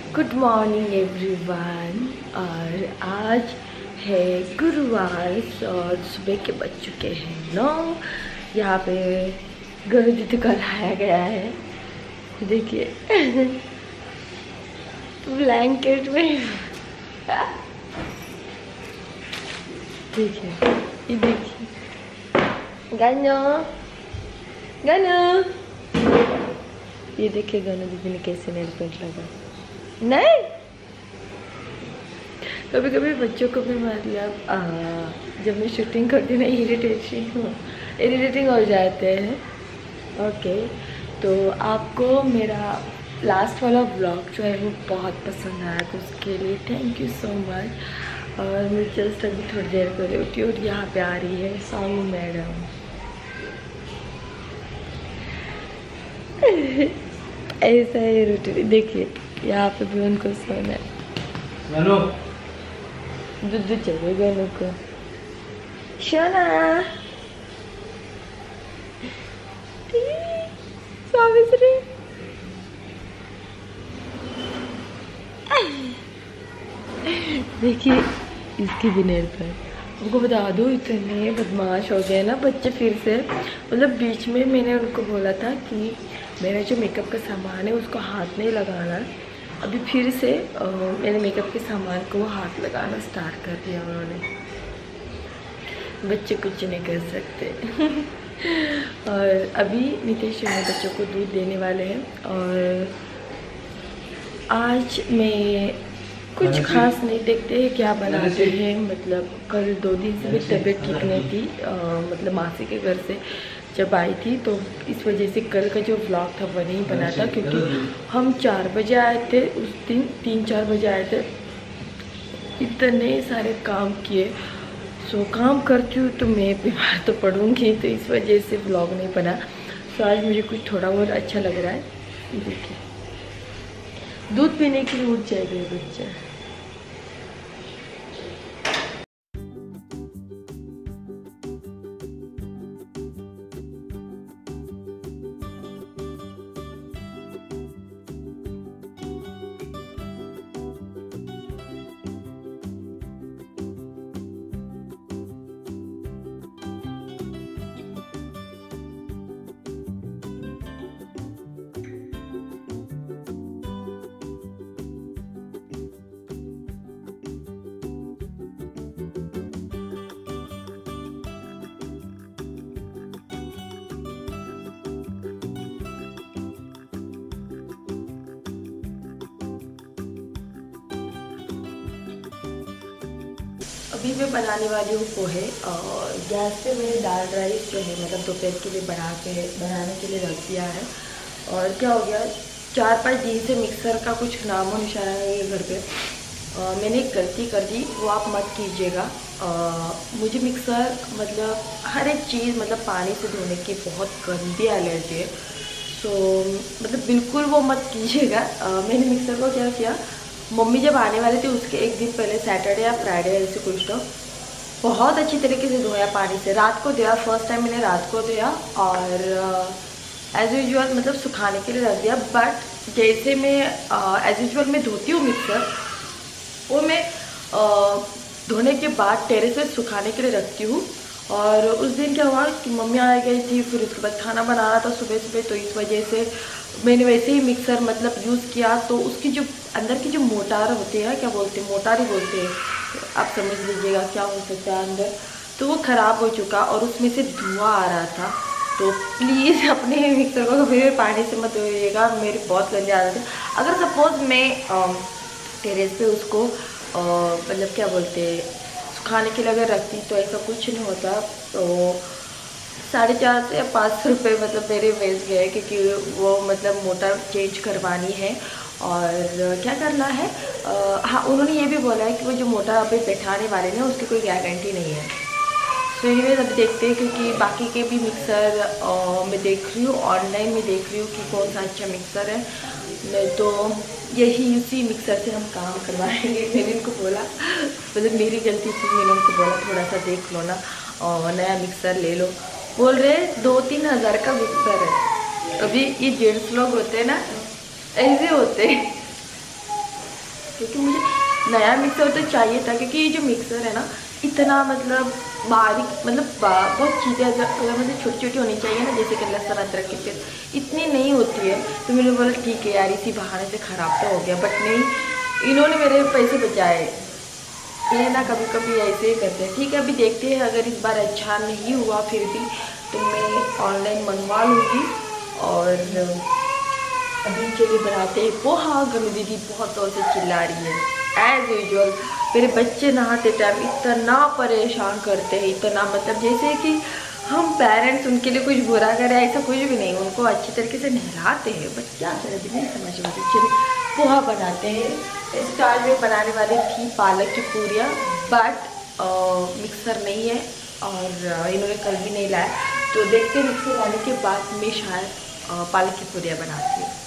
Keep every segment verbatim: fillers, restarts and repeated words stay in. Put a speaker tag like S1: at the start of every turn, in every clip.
S1: Good morning everyone. और आज है गुरुवार और सुबह के बज चुके हैं नौ। यहाँ पे गणु दीदी को लाया गया है, देखिए ब्लैंकेट में। देखिए ये देखिए गनु गनु, ये देखिए गनु दीदी ने कैसे नेल पेंट लगा। नहीं, कभी कभी बच्चों को भी मतलब जब मैं शूटिंग करती हूँ ना इरिटेशन इरिटेटिंग हो जाते हैं। ओके, तो आपको मेरा लास्ट वाला व्लॉग जो है वो बहुत पसंद आया, तो उसके लिए थैंक यू सो मच। और मैं जस्ट अभी थोड़ी देर पहले उठी और यहाँ पे आ रही है सामू मैडम। ऐसा है रूटीन, देखिए यहाँ पे भी उनको सोना है। दूध चाहिए गनु को। सोना सावित्री, देखिए इसकी भी नेल पर उनको बता दो, इतने बदमाश हो गए ना बच्चे फिर से। मतलब बीच में मैंने उनको बोला था कि मेरा जो मेकअप का सामान है उसको हाथ नहीं लगाना, अभी फिर से आ, मेरे मेकअप के सामान को हाथ लगाना स्टार्ट कर दिया उन्होंने। बच्चे कुछ नहीं कर सकते। और अभी नितेश मेरे बच्चों को दूध देने वाले हैं। और आज मैं कुछ खास नहीं, देखते हैं क्या बनाते हैं। मतलब कल दो दिन से भी तबीयत ठीक नहीं थी, आ, मतलब मासी के घर से जब आई थी, तो इस वजह से कल का जो व्लॉग था वो नहीं बना था, क्योंकि हम चार बजे आए थे उस दिन, तीन चार बजे आए थे, इतने सारे काम किए। सो काम करती हूँ तो मैं बीमार तो पड़ूंगी, तो इस वजह से व्लॉग नहीं बना। तो आज मुझे कुछ थोड़ा बहुत अच्छा लग रहा है। देखिए दूध पीने के लिए उठ जाएगा बच्चा। अभी मैं बनाने वाली हूँ पोहे, और गैस पे मैंने दाल राइस जो है मतलब दोपहर के लिए बना के बनाने के लिए रख दिया है। और क्या हो गया, चार पाँच दिन से मिक्सर का कुछ नामो निशाना नहीं है घर पे। आ, मैंने एक गलती कर दी, वो आप मत कीजिएगा। मुझे मिक्सर मतलब हर एक चीज़ मतलब पानी से धोने की बहुत गंदी एलर्जी है। सो मतलब बिल्कुल वो मत कीजिएगा। मैंने मिक्सर को क्या किया, मम्मी जब आने वाले थे उसके एक दिन पहले सैटरडे या फ्राइडे ऐसे कुछ तो बहुत अच्छी तरीके से धोया पानी से। रात को धोया, फर्स्ट टाइम मैंने रात को धोया, और एज यूजुअल मतलब सुखाने के लिए रख दिया। बट जैसे मैं एज यूजुअल मैं धोती हूँ मिक्सर, वो मैं धोने के बाद टेरेस पे सुखाने के लिए रखती हूँ। और उस दिन क्या हुआ कि मम्मी आ गई थी, फिर उसके बाद खाना बनाना था सुबह सुबह, तो इस वजह से मैंने वैसे ही मिक्सर मतलब यूज़ किया। तो उसकी जो अंदर की जो मोटार होती है, क्या बोलते हैं, मोटार ही बोलते हैं, आप समझ लीजिएगा क्या हो सकता है अंदर, तो वो ख़राब हो चुका और उसमें से धुआं आ रहा था। तो प्लीज़ अपने मिक्सर को कभी पानी से मत धोइएगा, मेरी बहुत गंदी आदत है। अगर सपोज़ मैं टेरेस पे उसको मतलब क्या बोलते हैं सुखाने के लिए अगर रखती तो ऐसा कुछ नहीं होता। तो साढ़े चार से पाँच सौ रुपये मतलब मेरे वेस्ट गए, क्योंकि वो मतलब मोटर चेंज करवानी है और क्या करना है। आ, हाँ, उन्होंने ये भी बोला है कि वो जो मोटर अभी बैठाने वाले हैं उसकी कोई गारंटी नहीं है। तो ये अभी देखते हैं, क्योंकि बाकी के भी मिक्सर आ, मैं देख रही हूँ, ऑनलाइन में देख रही हूँ कि कौन सा अच्छा मिक्सर है। मैं तो यही उसी मिक्सर से हम काम करवाएंगे। मैंने उनको बोला, मतलब मेरी गलती थी, मैंने उनको बोला थोड़ा सा देख लो ना और नया मिक्सर ले लो। बोल रहे दो तीन हज़ार का मिक्सर है। अभी ये जेंट्स लोग होते हैं ना, ऐसे होते हैं। क्योंकि मुझे नया मिक्सर तो चाहिए था, क्योंकि ये जो मिक्सर है ना इतना मतलब बारीक, मतलब बहुत चीज़ें अगर मतलब छोटी छोटी होनी चाहिए ना, जैसे कि लहसुन अदरक की पेस्ट इतनी नहीं होती है। तो मैंने बोला ठीक है यार, इसी बहाने से ख़राब तो हो गया, बट नहीं, इन्होंने मेरे पैसे बचाए। ये ना कभी कभी ऐसे ही करते हैं। ठीक है, अभी देखते हैं, अगर इस बार अच्छा नहीं हुआ फिर भी तो मैं ऑनलाइन मंगवा लूँगी। और अभी चलिए बनाते हैं पोहा। गनु दीदी बहुत जोर से चिल्ला रही है एज यूजुअल। मेरे बच्चे नहाते टाइम इतना परेशान करते हैं, इतना मतलब जैसे कि हम पेरेंट्स उनके लिए कुछ बुरा करें, ऐसा कुछ भी नहीं, उनको अच्छी तरीके से नहलाते हैं, बट क्या करें भी नहीं समझ में। चलिए पोहा बनाते हैं। इस टाइम में बनाने वाली थी पालक की पूरियाँ, बट मिक्सर नहीं है और इन्होंने कल भी नहीं लाया, तो देखते हैं मिक्सर लाने के बाद मैं शायद पालक की पूरियाँ बनाती हूँ।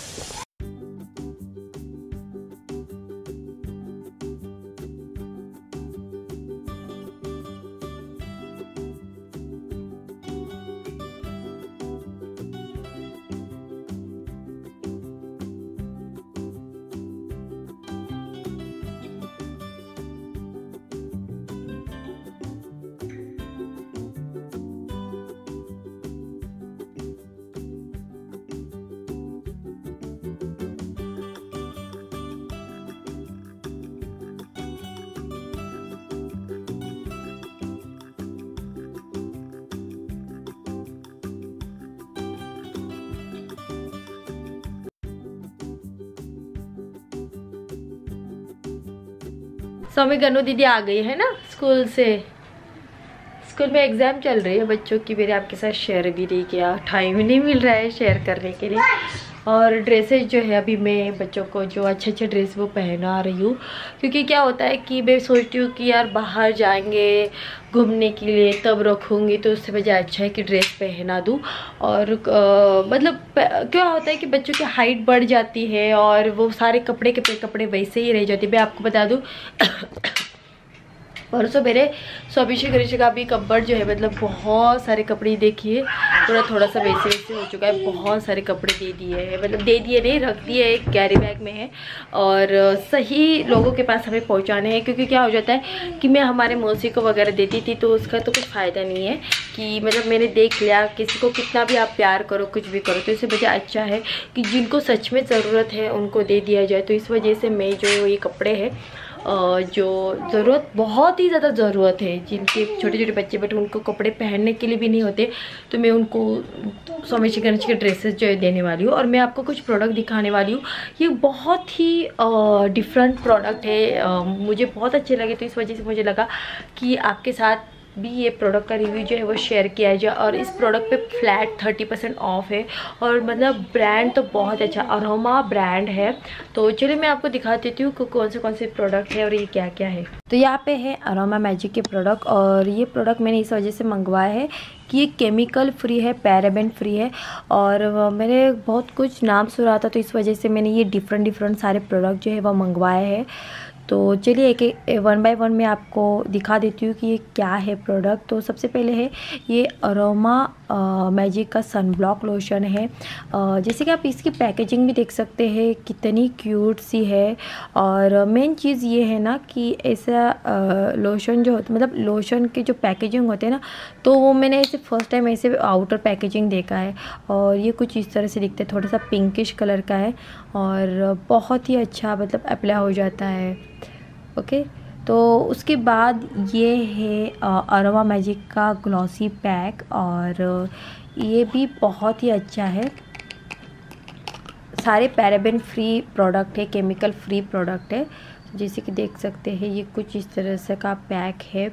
S1: स्वामी गनु दीदी आ गई है ना स्कूल से। स्कूल में एग्ज़ाम चल रही है बच्चों की, मेरे आपके साथ शेयर भी नहीं किया, टाइम नहीं मिल रहा है शेयर करने के लिए। और ड्रेसेस जो है अभी मैं बच्चों को जो अच्छे अच्छे ड्रेस वो पहना रही हूँ, क्योंकि क्या होता है कि मैं सोचती हूँ कि यार बाहर जाएंगे घूमने के लिए तब रखूँगी, तो उससे वजह अच्छा है कि ड्रेस पहना दूँ। और आ, मतलब क्या होता है कि बच्चों की हाइट बढ़ जाती है और वो सारे कपड़े के कपड़े वैसे ही रह जाते हैं। मैं आपको बता दूँ परसों मेरे स्वाभिषेक ऋषि का भी कपबोर्ड जो है मतलब बहुत सारे कपड़े देखिए थोड़ा थोड़ा सा वैसे वैसे हो चुका है। बहुत सारे कपड़े दे दिए हैं, मतलब दे दिए नहीं, रख दिए, एक कैरी बैग में है और सही लोगों के पास हमें पहुंचाने हैं। क्योंकि क्या हो जाता है कि मैं हमारे मौसी को वगैरह देती थी तो उसका तो कुछ फ़ायदा नहीं है कि मतलब मैंने देख लिया, किसी को कितना भी आप प्यार करो कुछ भी करो, तो इससे वजह अच्छा है कि जिनको सच में ज़रूरत है उनको दे दिया जाए। तो इस वजह से मैं जो ये कपड़े हैं जो ज़रूरत बहुत ही ज़्यादा ज़रूरत है, जिनके छोटे छोटे बच्चे बट उनको कपड़े पहनने के लिए भी नहीं होते, तो मैं उनको स्वामी श्री गणेश के ड्रेसेस जो है देने वाली हूँ। और मैं आपको कुछ प्रोडक्ट दिखाने वाली हूँ। ये बहुत ही डिफरेंट प्रोडक्ट है, आ, मुझे बहुत अच्छे लगे, तो इस वजह से मुझे लगा कि आपके साथ भी ये प्रोडक्ट का रिव्यू जो है वो शेयर किया जाए। और इस प्रोडक्ट पे फ्लैट थर्टी परसेंट ऑफ है और मतलब ब्रांड तो बहुत अच्छा अरोमा ब्रांड है। तो चलिए मैं आपको दिखा देती हूँ कौन से कौन से प्रोडक्ट है और ये क्या क्या है। तो यहाँ पे है अरोमा मैजिक के प्रोडक्ट, और ये प्रोडक्ट मैंने इस वजह से मंगवाया है कि ये केमिकल फ्री है, पैराबेन फ्री है, और मैंने बहुत कुछ नाम सुना था तो इस वजह से मैंने ये डिफरेंट डिफरेंट सारे प्रोडक्ट जो है वो मंगवाए हैं। तो चलिए एक एक वन बाय वन मैं आपको दिखा देती हूँ कि ये क्या है प्रोडक्ट। तो सबसे पहले है ये अरोमा मैजिक का सनब्लॉक लोशन है। आ, जैसे कि आप इसकी पैकेजिंग भी देख सकते हैं कितनी क्यूट सी है। और मेन चीज़ ये है ना कि ऐसा लोशन जो होता मतलब लोशन के जो पैकेजिंग होते हैं ना, तो वो मैंने ऐसे फर्स्ट टाइम ऐसे आउटर पैकेजिंग देखा है। और ये कुछ इस तरह से दिखते हैं, थोड़ा सा पिंकिश कलर का है और बहुत ही अच्छा मतलब अप्लाई हो जाता है। ओके, तो उसके बाद ये है अरोमा मैजिक का ग्लॉसी पैक, और ये भी बहुत ही अच्छा है। सारे पैराबेन फ्री प्रोडक्ट है, केमिकल फ्री प्रोडक्ट है। जैसे कि देख सकते हैं ये कुछ इस तरह से का पैक है।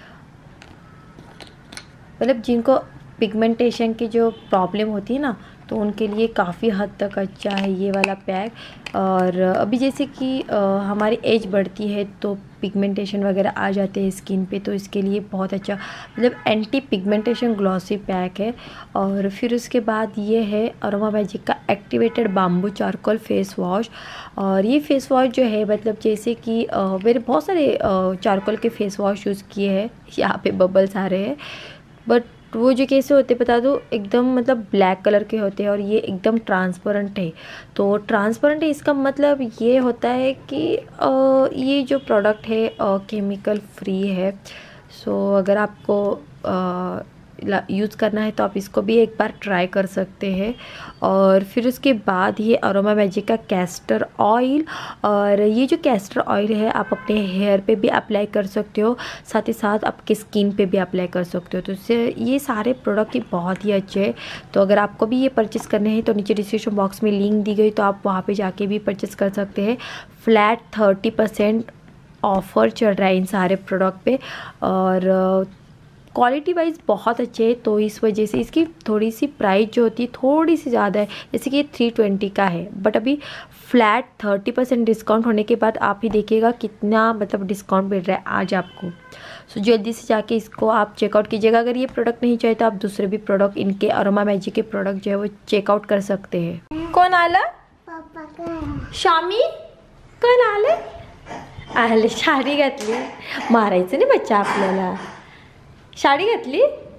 S1: मतलब जिनको पिगमेंटेशन की जो प्रॉब्लम होती है ना, तो उनके लिए काफ़ी हद तक अच्छा है ये वाला पैक। और अभी जैसे कि हमारी एज बढ़ती है तो पिगमेंटेशन वगैरह आ जाते हैं स्किन पे, तो इसके लिए बहुत अच्छा मतलब एंटी पिगमेंटेशन ग्लॉसी पैक है। और फिर उसके बाद ये है अरोमा मैजिक का activated bamboo charcoal face wash. और ये फेस वॉश जो है मतलब जैसे कि मेरे बहुत सारे चारकोल के फेस वॉश यूज़ किए हैं, यहाँ पे बबल्स आ रहे हैं, बट वो जो कैसे होते बता दूँ, एकदम मतलब ब्लैक कलर के होते हैं और ये एकदम ट्रांसपेरेंट है। तो ट्रांसपेरेंट है इसका मतलब ये होता है कि आ, ये जो प्रोडक्ट है केमिकल फ्री है। सो अगर आपको आ, यूज़ करना है तो आप इसको भी एक बार ट्राई कर सकते हैं। और फिर उसके बाद ये अरोमा मैजिक का कैस्टर ऑयल, और ये जो कैस्टर ऑयल है आप अपने हेयर पे भी अप्लाई कर सकते हो, साथ ही साथ आपके स्किन पे भी अप्लाई कर सकते हो। तो इससे ये सारे प्रोडक्ट ही बहुत ही अच्छे हैं। तो अगर आपको भी ये परचेज़ करने हैं तो नीचे डिस्क्रिप्शन बॉक्स में लिंक दी गई, तो आप वहाँ पर जाके भी परचेज़ कर सकते हैं। फ्लैट थर्टी परसेंट ऑफ़र चल रहा है इन सारे प्रोडक्ट पे, और क्वालिटी वाइज बहुत अच्छे है। तो इस वजह से इसकी थोड़ी सी प्राइस जो होती है थोड़ी सी ज़्यादा है, जैसे कि ये थ्री ट्वेंटी का है, बट अभी फ्लैट थर्टी परसेंट डिस्काउंट होने के बाद आप ही देखिएगा कितना मतलब डिस्काउंट मिल रहा है आज आपको। सो जल्दी से जाके इसको आप चेकआउट कीजिएगा। अगर ये प्रोडक्ट नहीं चाहिए तो आप दूसरे भी प्रोडक्ट, इनके अरोमा मैजिक के प्रोडक्ट जो है वो चेकआउट कर सकते हैं। कौन आला? शामी कोण आले? आले साडी घातली, मारायचं नाही बच्चा आपल्याला। साडी घातली?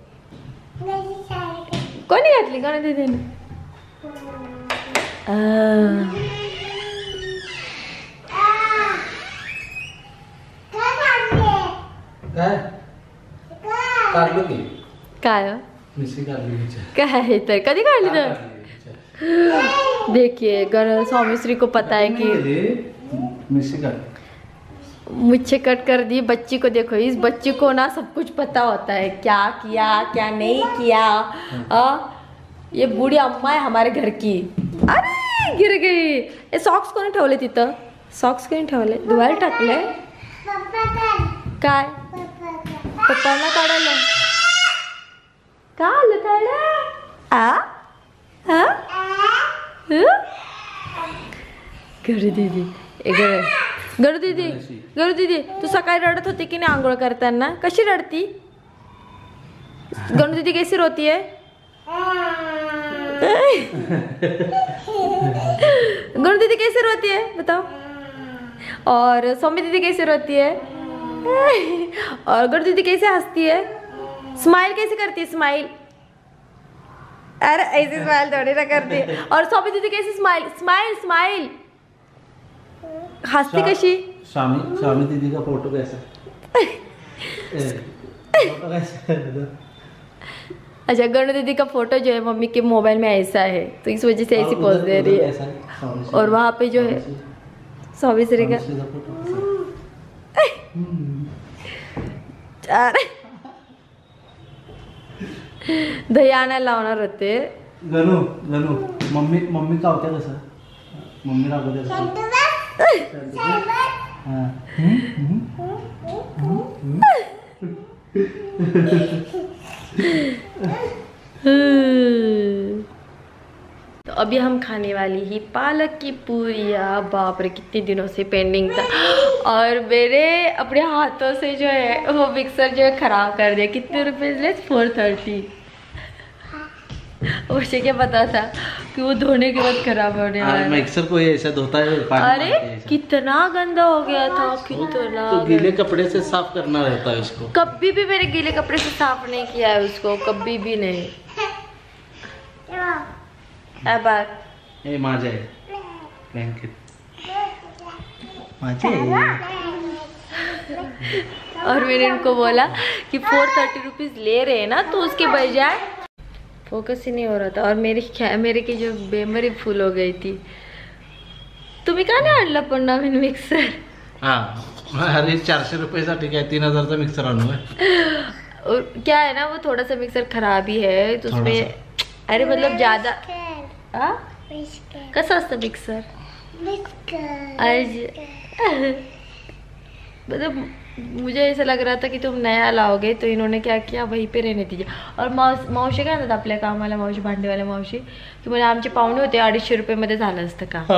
S1: कोणी घातली? कोणी दीदीने? काय काय तर कधी काढली तर? देखिए अगर स्वामी श्री को पता है कि मुझे कट कर दी, बच्ची को देखो, इस बच्ची को ना सब कुछ पता होता है, क्या किया क्या नहीं किया। आ, ये बूढ़ी अम्मा है हमारे घर की। अरे गिर गई। ये सॉक्स कोणी ठेवले तिथं? सॉक्स कोणी ठेवले? धुवायला टाकले काय? पप्पांना काढायला का आलं काढा? आ हा गरु दीदी, गरु दीदी, गरु दीदी तू सकाळी रडत होती की नाही आंघोळ करताना? कशी रडती? गरु दीदी कैसी रोती है? गरु दीदी कैसे रोती है बताओ? और सौम्य दीदी कैसे रोती है? और गरु दीदी कैसे हंसती है? स्माइल कैसे करती है? स्माइल, अरे ऐसी स्माइल थोड़ी ना करती है। और सौम्य दीदी कैसे स्माइल? स्माइल स्माइल हंसती कशी?
S2: स्वामी स्वामी दीदी का फोटो कैसा? फोटो कैसा?
S1: अच्छा, गणु दीदी का फोटो जो है मम्मी के मोबाइल में ऐसा है, तो इस वजह से ऐसी पोज दे रही है। और वहाँ पे जो है स्वामी श्री का दही आणायला लावणार होते।
S2: गणू गणू मम्मी मम्मी का होत्या कसं? मम्मी रागवते
S1: तो अभी हम खाने वाली ही पालक की पूरियाँ। बाप रे कितने दिनों से पेंडिंग था, और मेरे अपने हाथों से जो है वो मिक्सर जो है खराब कर दिया। कितने रुपए ले? Four thirty. मुझे क्या पता था कि वो धोने के बाद खराब होने वाला है।
S2: मिक्सर को ऐसा धोता है पानी।
S1: अरे कितना गंदा हो गया था, कितना। तो
S2: गीले कपड़े से साफ करना रहता है इसको।
S1: कभी भी मेरे गीले कपड़े से साफ नहीं किया है उसको, कभी भी नहीं। अब
S2: ए माझे ब्लैंकेट माझे।
S1: और मैंने उनको बोला कि फोर थर्टी रुपीज ले रहे हैं ना, तो उसके बजाय फोकस ही नहीं हो रहा था, और मेरी मेरे की जो मेमोरी फुल हो गई थी। तुम्ही का नाही आणला पण नवीन मिक्सर?
S2: हाँ अरे चारशे रुपये ठीक है, तीन हजार का मिक्सर आणू है।
S1: और क्या है ना, वो थोड़ा सा मिक्सर खराब ही है, तो उसमें अरे मतलब ज्यादा कसं असतं मिक्सर? मतलब मुझे ऐसा लग रहा था कि तुम नया लाओगे, तो इन्होंने क्या किया वहीं पे रहने दीजिए। और मावस मावशी काय म्हणतात आपल्या कामाला, मावशी भांडेवाल्या मावशी, की म्हणजे आमचे पाहुणे होते अडीचशे रुपये मध्ये झालं असतं का?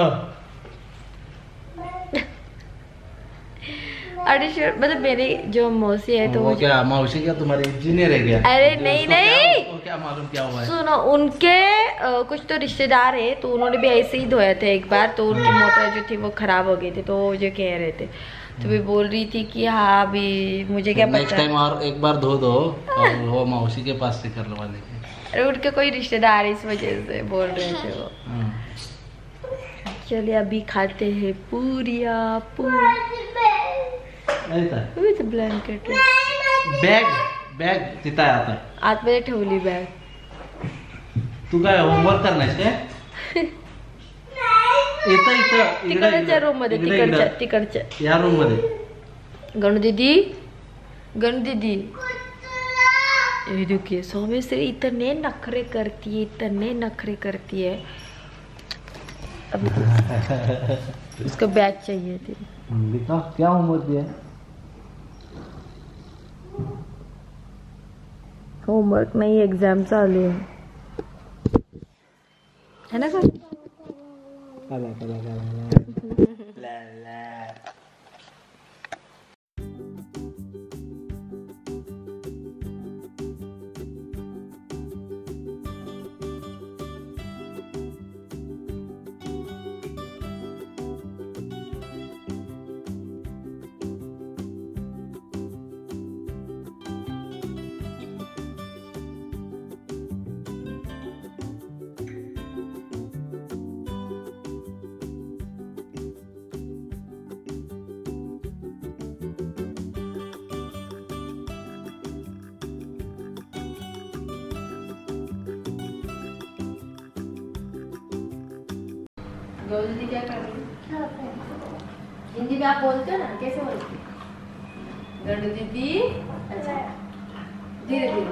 S1: अडीचशे मतलब मेरी जो मौसी है तो
S2: वो क्या मौसी क्या तुम्हारे इंजीनियर है क्या?
S1: अरे नहीं नहीं,
S2: क्या मालूम क्या हुआ है?
S1: सुनो, उनके आ, कुछ तो रिश्तेदार है तो उन्होंने भी ऐसे ही धोया था एक बार, तो उनकी मोटर जो थी वो खराब हो गई थी, तो जो कह रहे थे तो भी बोल रही थी कि हाँ अभी मुझे क्या पता,
S2: नेक्स्ट टाइम और एक बार धो दो और वो मौसी के पास से करवा लेंगे।
S1: अरे उनके कोई रिश्तेदार इस वजह से बोल रहे थे वो। चलिए अभी खाते हैं पूरिया पूरी ब्लैंकेट
S2: बॅग बॅग तिथं आहे आता
S1: आतमध्ये ठेवली बॅग।
S2: तू काय होमवर्क करणार काय? इथं इथं
S1: तिकडच्या रूम मध्ये, तिकडच्या तिकडच्या
S2: या रूम मध्ये।
S1: गणू दीदी, गणू दीदी ये देखिए सौम्यश्री इतने नखरे करती है, इतने नखरे करती है। अभी उसको बैग चाहिए थी।
S2: बेटा क्या होमवर्क दिया?
S1: होमवर्क नहीं, एग्जाम चालू है है ना सर?
S2: ला ला ला ला ला।
S1: गौरी दीदी क्या कर रही है? हिंदी में आप बोलते हो ना, कैसे बोलते हो? गौरी दीदी, अच्छा धीरे धीरे।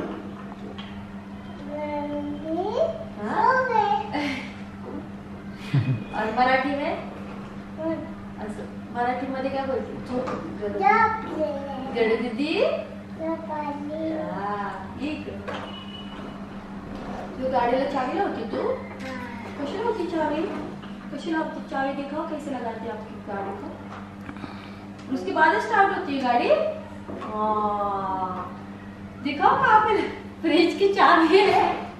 S1: और मराठी में? अच्छा मराठी मध्ये काय बोलते? गौरी दीदी तू गाडीला चावी लावती? तू कशी लावती चावी? कशी लावती चावी? दिखाओ कैसे लगाती है आपकी गाड़ी को, उसके बाद स्टार्ट होती है गाड़ी। दिखाओ कहाँ पे फ्रिज की चावी है।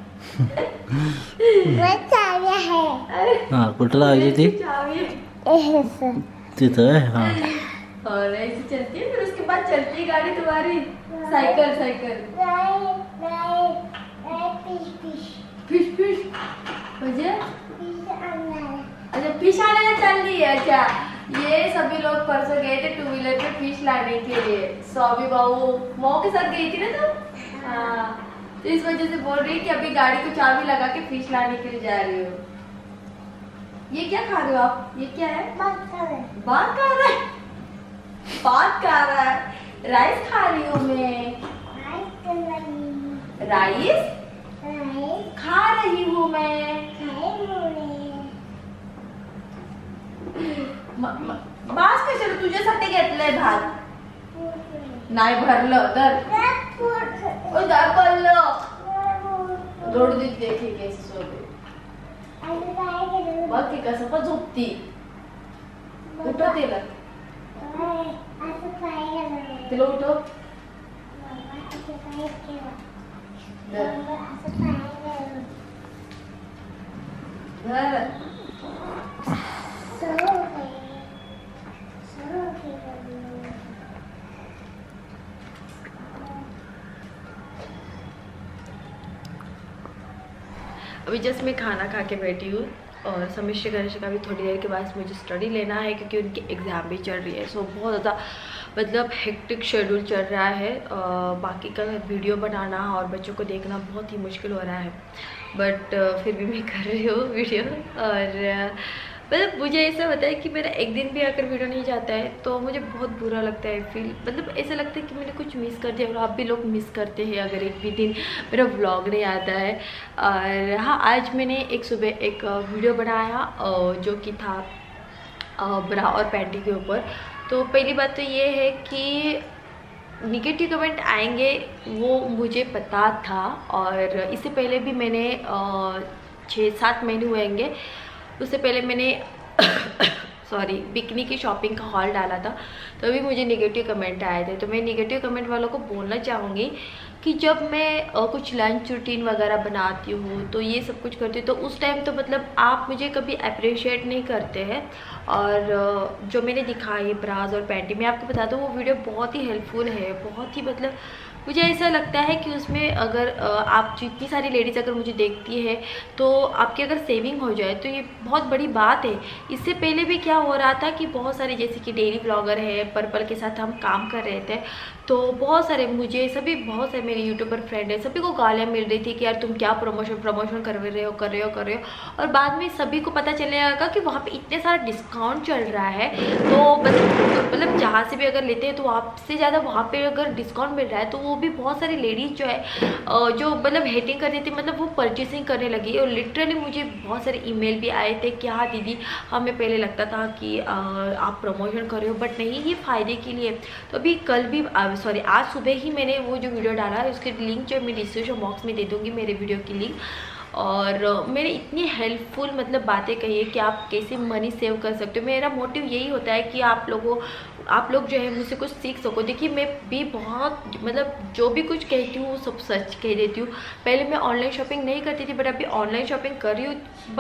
S1: वो चावी है।
S2: हाँ कुठं लावायची ती?
S1: चावी
S2: तिथं है। हाँ
S1: और ऐसे चलती है, फिर उसके बाद चलती है गाड़ी तुम्हारी। साइकिल साइकिल फिश फिश मुझे अच्छा फिश आने चल रही है। अच्छा ये सभी लोग परसों गए थे टू व्हीलर पे फिश लाने के लिए। सौभी बहू मऊ के साथ गई थी ना तुम? हाँ तो इस वजह से बोल रही कि अभी गाड़ी को चाबी लगा के फिश लाने के लिए जा रही हो। ये क्या खा रहे हो आप? ये क्या है? बात खा रहा है। बात खा रहा है? बात खा रहा है। राइस खा रही हूँ मैं। राइस खा रही हूँ मैं। बास कशाला तुझ्यासाठी घेतलंय भात? नाही भरलं तर दाखवलं रोड देत देखी कैसे सोते बघ की कसं पण झोपती। उठव तिला, तिला उठव। अभी जस्ट मैं खाना खा के बैठी हूँ और समिश्र गणेश का भी थोड़ी देर के बाद मुझे स्टडी लेना है क्योंकि उनकी एग्ज़ाम भी चल रही है। सो बहुत ज़्यादा मतलब हेक्टिक शेड्यूल चल रहा है। आ, बाकी का वीडियो बनाना और बच्चों को देखना बहुत ही मुश्किल हो रहा है, बट फिर भी मैं कर रही हूँ वीडियो। और मतलब मुझे ऐसा होता है कि मेरा एक दिन भी अगर वीडियो नहीं जाता है तो मुझे बहुत बुरा लगता है। फील मतलब ऐसा लगता है कि मैंने कुछ मिस कर दिया और आप भी लोग मिस करते हैं अगर एक भी दिन मेरा व्लॉग नहीं आता है। और हाँ आज मैंने एक सुबह एक वीडियो बनाया जो कि था ब्रा और पैंटी के ऊपर। तो पहली बात तो ये है कि निगेटिव कमेंट आएंगे वो मुझे पता था, और इससे पहले भी मैंने छः सात महीने हुए होंगे उससे पहले मैंने सॉरी बिकनी की शॉपिंग का हॉल डाला था, तो अभी मुझे नेगेटिव कमेंट आए थे। तो मैं नेगेटिव कमेंट वालों को बोलना चाहूँगी कि जब मैं uh, कुछ लंच रूटीन वगैरह बनाती हूँ तो ये सब कुछ करती हूँ, तो उस टाइम तो मतलब आप मुझे कभी अप्रिशिएट नहीं करते हैं। और uh, जो मैंने दिखाई ब्राज और पैंटी, मैं आपको बता दूँ वो वीडियो बहुत ही हेल्पफुल है, बहुत ही मतलब मुझे ऐसा लगता है कि उसमें अगर आप जितनी सारी लेडीज़ अगर मुझे देखती है तो आपकी अगर सेविंग हो जाए तो ये बहुत बड़ी बात है। इससे पहले भी क्या हो रहा था कि बहुत सारे जैसे कि डेली ब्लॉगर है, पर्पल के साथ हम काम कर रहे थे, तो बहुत सारे मुझे सभी बहुत सारे मेरे यूट्यूबर फ्रेंड है, सभी को गालियाँ मिल रही थी कि यार तुम क्या प्रमोशन प्रमोशन कर रहे हो कर रहे हो कर रहे हो और बाद में सभी को पता चलने लगा कि वहाँ पे इतने सारा डिस्काउंट चल रहा है, तो बस मतलब जहाँ से भी अगर लेते हैं तो आपसे ज़्यादा वहाँ पे अगर डिस्काउंट मिल रहा है, तो वो भी बहुत सारी लेडीज़ जो है जो मतलब हेटिंग कर रही थी, मतलब वो परचेसिंग करने लगी। और लिटरली मुझे बहुत सारे ईमेल भी आए थे, क्या दीदी हमें पहले लगता था कि आ, आप प्रमोशन कर रहे हो, बट नहीं, ये फ़ायदे के लिए। तो अभी कल भी सॉरी आज सुबह ही मैंने वो जो वीडियो डाला है उसके लिंक जो मैं डिस्क्रिप्शन बॉक्स में दे दूँगी, मेरे वीडियो की लिंक। और मैंने इतनी हेल्पफुल मतलब बातें कही है कि आप कैसे मनी सेव कर सकते हो। मेरा मोटिव यही होता है कि आप लोगों आप लोग जो है मुझसे कुछ सीख सको। देखिए मैं भी बहुत मतलब जो भी कुछ कहती हूँ वो सब सच कह देती हूँ। पहले मैं ऑनलाइन शॉपिंग नहीं करती थी, बट अभी ऑनलाइन शॉपिंग कर रही हूँ।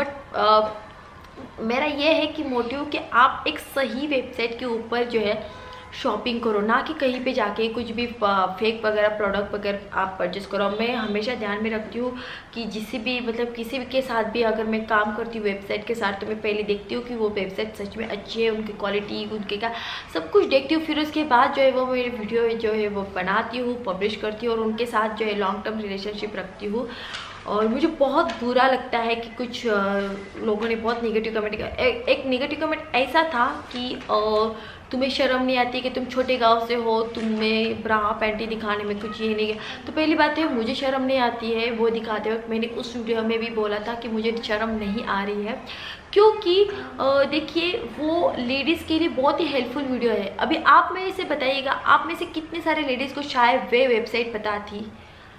S1: बट मेरा ये है कि मोटिव कि आप एक सही वेबसाइट के ऊपर जो है शॉपिंग करो, ना कि कहीं पे जाके कुछ भी फेक वगैरह प्रोडक्ट वगैरह आप परचेस करो। मैं हमेशा ध्यान में रखती हूँ कि जिस भी मतलब किसी भी के साथ भी अगर मैं काम करती हूँ वेबसाइट के साथ, तो मैं पहले देखती हूँ कि वो वेबसाइट सच में अच्छी है, उनकी क्वालिटी उनके का सब कुछ देखती हूँ। फिर उसके बाद जो है वो मेरी वीडियो जो है वो बनाती हूँ, पब्लिश करती हूँ और उनके साथ जो है लॉन्ग टर्म रिलेशनशिप रखती हूँ। और मुझे बहुत बुरा लगता है कि कुछ लोगों ने बहुत नेगेटिव कमेंट किया। एक नेगेटिव कमेंट ऐसा था कि तुम्हें शर्म नहीं आती कि तुम छोटे गांव से हो, तुम्हें ब्रा पैंटी दिखाने में कुछ ये नहीं है। तो पहली बात है मुझे शर्म नहीं आती है वो दिखाते वक्त। मैंने उस वीडियो में भी बोला था कि मुझे शर्म नहीं आ रही है, क्योंकि देखिए वो लेडीज़ के लिए बहुत ही हेल्पफुल वीडियो है। अभी आप मेरे से बताइएगा, आप में से कितने सारे लेडीज़ को शायद वे वेबसाइट पता थी,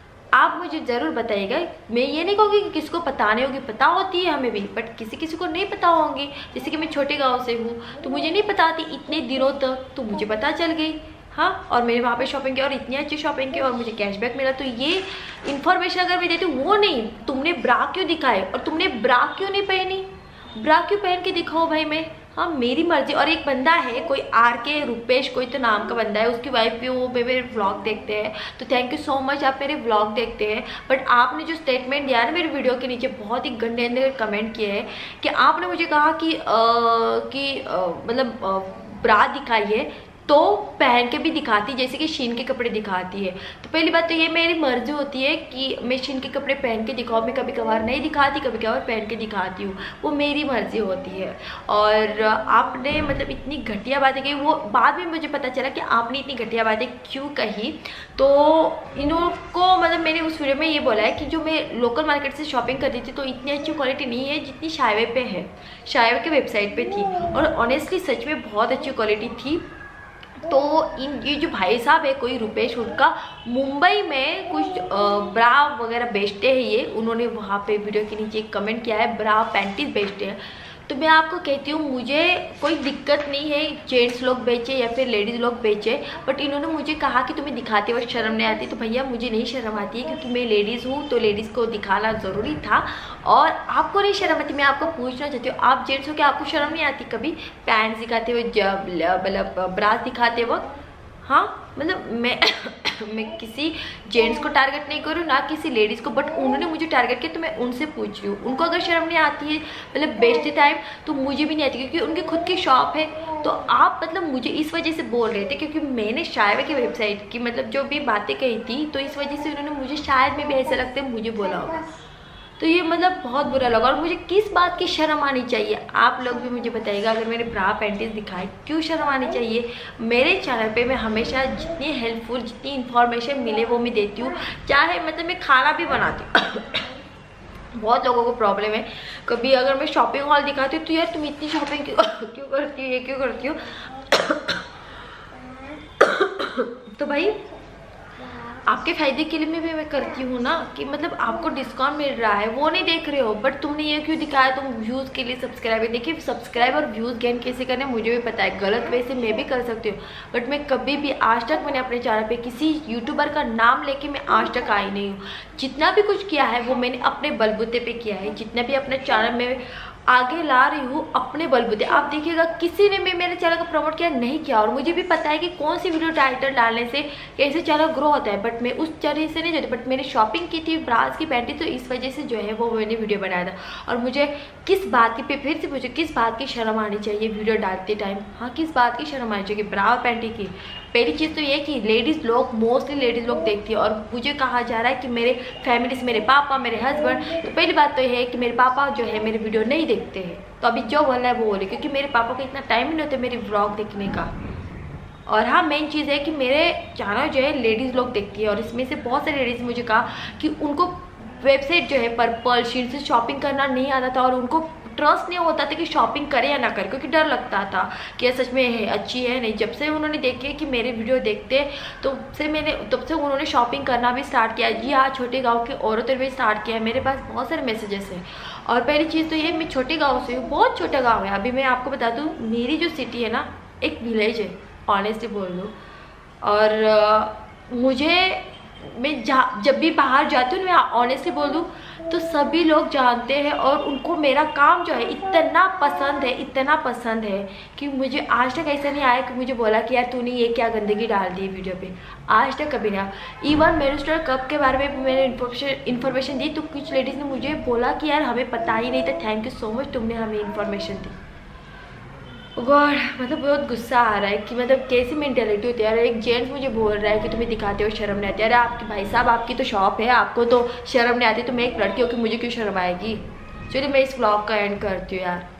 S1: आप मुझे ज़रूर बताइएगा। मैं ये नहीं कहूँगी कि किसको पता नहीं होगी, पता होती है हमें भी, बट किसी किसी को नहीं पता होंगी। जैसे कि मैं छोटे गांव से हूँ तो मुझे नहीं पता थी इतने दिनों तक, तो मुझे पता चल गई। हाँ, और मैंने वहाँ पे शॉपिंग की और इतनी अच्छी शॉपिंग की और मुझे कैशबैक मिला। तो ये इन्फॉर्मेशन अगर मैं देती हूँ, वो नहीं तुमने ब्रा क्यों दिखाए और तुमने ब्रा क्यों नहीं पहनी, ब्रा क्यों पहन के दिखाओ भाई मैं, हाँ मेरी मर्जी। और एक बंदा है कोई आर के रुपेश कोई तो नाम का बंदा है, उसकी वाइफ भी वो मेरे व्लॉग देखते हैं, तो थैंक यू सो मच आप मेरे व्लॉग देखते हैं। बट आपने जो स्टेटमेंट दिया ना मेरे वीडियो के नीचे, बहुत ही गंदे गंदे कमेंट किए हैं कि आपने मुझे कहा कि आ, कि आ, मतलब ब्रा दिखाइए तो पहन के भी दिखाती, जैसे कि शीन के कपड़े दिखाती है। तो पहली बात तो ये मेरी मर्जी होती है कि मैं शीन के कपड़े पहन के दिखाऊँ। मैं कभी कभार नहीं दिखाती, कभी कभार पहन के दिखाती हूँ, वो मेरी मर्जी होती है। और आपने मतलब इतनी घटिया बातें कही, वो बाद में मुझे पता चला कि आपने इतनी घटिया बातें क्यों कही। तो इन्हों को मतलब मैंने उस वीडियो में ये बोला है कि जो मैं लोकल मार्केट से शॉपिंग करती थी तो इतनी अच्छी क्वालिटी नहीं है जितनी शायवे पे है, शायवे के वेबसाइट पे थी। और ऑनेस्टली सच में बहुत अच्छी क्वालिटी थी। तो इन ये जो भाई साहब है कोई रुपेश, उनका मुंबई में कुछ ब्रा वगैरह बेचते हैं ये, उन्होंने वहाँ पे वीडियो के नीचे कमेंट किया है ब्रा पैंटीज बेचते हैं। तो मैं आपको कहती हूँ मुझे कोई दिक्कत नहीं है जेंट्स लोग बेचे या फिर लेडीज़ लोग बेचे, बट इन्होंने मुझे कहा कि तुम्हें दिखाते वक्त शर्म नहीं आती। तो भैया मुझे नहीं शर्म आती है, क्योंकि मैं लेडीज़ हूँ तो लेडीज़ को दिखाना ज़रूरी था। और आपको नहीं शर्म आती, मैं आपको पूछना चाहती हूँ, आप जेंट्स हो क्या आपको शर्म नहीं आती कभी पैंट्स दिखाते हुए, मतलब ब्रास दिखाते वक्त? हाँ मतलब मैं मैं किसी जेंट्स को टारगेट नहीं करूँ ना किसी लेडीज़ को, बट उन्होंने मुझे टारगेट किया तो मैं उनसे पूछ रही हूँ। उनको अगर शर्म नहीं आती है मतलब बेचते टाइम, तो मुझे भी नहीं आती, क्योंकि उनकी खुद की शॉप है। तो आप मतलब मुझे इस वजह से बोल रहे थे क्योंकि मैंने शायवे की वेबसाइट की मतलब जो भी बातें कही थी, तो इस वजह से उन्होंने मुझे शायद में भी ऐसा लगता है मुझे बोला होगा। तो ये मतलब बहुत बुरा लगा। और मुझे किस बात की शर्म आनी चाहिए, आप लोग भी मुझे बताइएगा। अगर मैंने ब्रा पैंटीज दिखाई क्यों शर्म आनी चाहिए? मेरे चैनल पे मैं हमेशा जितनी हेल्पफुल जितनी इन्फॉर्मेशन मिले वो मैं देती हूँ, चाहे मतलब मैं खाना भी बनाती हूँ। बहुत लोगों को प्रॉब्लम है, कभी अगर मैं शॉपिंग हॉल दिखाती हूँ तो यार तुम इतनी शॉपिंग क्यों क्यों करती हो, ये क्यों करती हो? तो भाई आपके फ़ायदे के लिए मैं मैं करती हूँ ना, कि मतलब आपको डिस्काउंट मिल रहा है वो नहीं देख रहे हो, बट तुमने ये क्यों दिखाया तुम व्यूज़ के लिए सब्सक्राइबर। देखिए सब्सक्राइब और व्यूज़ गेन कैसे करने मुझे भी पता है, गलत वे से मैं भी कर सकती हूँ, बट मैं कभी भी आज तक मैंने अपने चैनल पे किसी यूट्यूबर का नाम लेके मैं आज तक आई नहीं हूँ। जितना भी कुछ किया है वो मैंने अपने बलबूते पे किया है, जितना भी अपने चैनल में आगे ला रही हूँ अपने बलबूते। आप देखिएगा किसी ने भी मेरे चैनल को प्रमोट किया नहीं किया, और मुझे भी पता है कि कौन सी वीडियो टाइटल डालने से कैसे चैनल ग्रो होता है, बट मैं उस तरह से नहीं जाती। बट मैंने शॉपिंग की थी ब्रास की पैंटी, तो इस वजह से जो है वो मैंने वीडियो बनाया था। और मुझे किस बात की, फिर से पूछो किस बात की शर्म आनी चाहिए वीडियो डालते टाइम? हाँ, किस बात की शर्म आनी चाहिए ब्रा और पैंटी की? पहली चीज़ तो ये कि लेडीज़ लोग, मोस्टली लेडीज़ लोग देखती है, और मुझे कहा जा रहा है कि मेरे फैमिली से मेरे पापा, मेरे हस्बैंड, तो पहली बात तो ये है कि मेरे पापा जो है मेरे वीडियो नहीं देखते हैं। तो अभी जो बोलना है वो बोले, क्योंकि मेरे पापा को इतना टाइम नहीं होता मेरी व्लॉग देखने का। और हाँ, मेन चीज़ है कि मेरे चैनल जो है लेडीज़ लोग देखती है, और इसमें से बहुत सारी लेडीज़ मुझे कहा कि उनको वेबसाइट जो है पर्पल शीट से शॉपिंग करना नहीं आता था, और उनको ट्रस्ट नहीं होता था कि शॉपिंग करे या ना करे, क्योंकि डर लगता था कि ये सच में है अच्छी है नहीं। जब से उन्होंने देखे कि मेरे वीडियो देखते तो से मैंने तब से उन्होंने शॉपिंग करना भी स्टार्ट किया। जी हाँ, छोटे गांव की औरतों ने भी स्टार्ट किया है। मेरे पास बहुत सारे मैसेजेस हैं। और पहली चीज़ तो ये, मैं छोटे गाँव से हूँ, बहुत छोटा गाँव है। अभी मैं आपको बता दूँ, मेरी जो सिटी है ना एक विलेज है, ऑनेस्टली बोल दूँ। और आ, मुझे मैं जहाँ जब भी बाहर जाती हूँ, मैं ऑनेस्टली बोल दूँ तो सभी लोग जानते हैं, और उनको मेरा काम जो है इतना पसंद है, इतना पसंद है कि मुझे आज तक ऐसा नहीं आया कि मुझे बोला कि यार तूने ये क्या गंदगी डाल दी वीडियो पे। आज तक कभी ना। इवन मेंस्ट्रुअल कप के बारे में भी मैंने इन्फॉर्मेशन इन्फॉर्मेशन दी, तो कुछ लेडीज़ ने मुझे बोला कि यार हमें पता ही नहीं था, थैंक यू सो मच, तुमने हमें इन्फॉर्मेशन दी। गॉड, मतलब बहुत गुस्सा आ रहा है कि मतलब कैसी मेंटेलिटी होती है यार। एक जेंट्स मुझे बोल रहा है कि तुम्हें दिखाते हो शर्म नहीं आती। अरे आपकी भाई साहब, आपकी तो शॉप है, आपको तो शर्म नहीं आती, तो मैं एक लड़की हो कि मुझे क्यों शर्म आएगी? चलिए मैं इस व्लॉग का एंड करती हूँ यार।